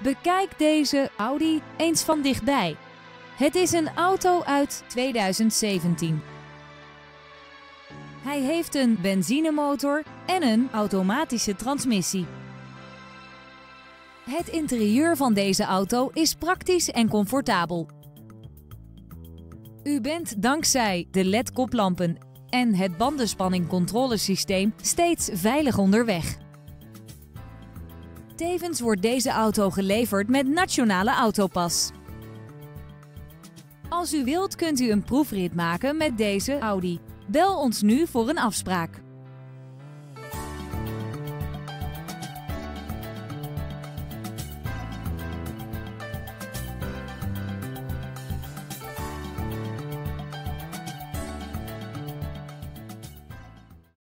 Bekijk deze Audi eens van dichtbij. Het is een auto uit 2017. Hij heeft een benzinemotor en een automatische transmissie. Het interieur van deze auto is praktisch en comfortabel. U bent dankzij de LED-koplampen en het bandenspanningcontrolesysteem steeds veilig onderweg. Tevens wordt deze auto geleverd met Nationale Autopas. Als u wilt kunt u een proefrit maken met deze Audi. Bel ons nu voor een afspraak.